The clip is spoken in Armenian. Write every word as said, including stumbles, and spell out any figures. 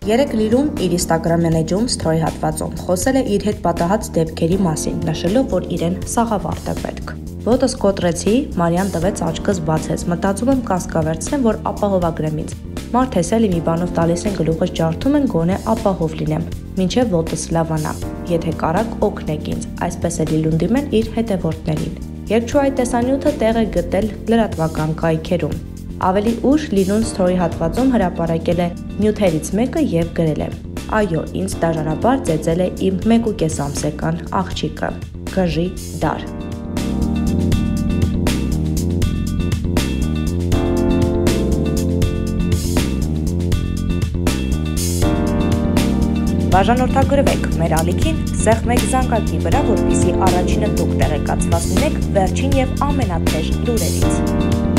Երեկ Լիլուն իր Instagram-յան էջում սթորի հատվածում խոսել է իր հետ պատահած դեպքերի մասին, նշելով, որ իրեն սաղավարտ է պետք։ Ոտս կոտրեցի, Մարիան տվեց աչքս բացեց, մտածում եմ կասկավերցնեմ, որ ապահովագրեմ ինձ։ Մարդ հեսել մի բանով տալիս են գլուխս ջարդում են գոնե ապահով լինեմ, մինչև ոտս լավանա։ Եթե կարաք օգնեք ինձ, այսպես է Լիլուն դիմել իր հետևորդներին։ Երկչու այդ տեսանյութը տեղ է գտել լրատվական կայքերում։ Ավելի ուշ Լիլուն սթորի հատվածում հրապարակել է նյութերից մեկը և գրել է. Այո, ինձ դաժանաբար ծեծել է իմ մեկուկես ամսեկան աղջիկը, գժի դար։ Բաժանորդագրվեք մեր ալիքին, սեղմեք զանգակի վրա, որպեսզի առաջինը դուք տեղեկացված լինեք վերջին և ամենաթեժ լուրերից։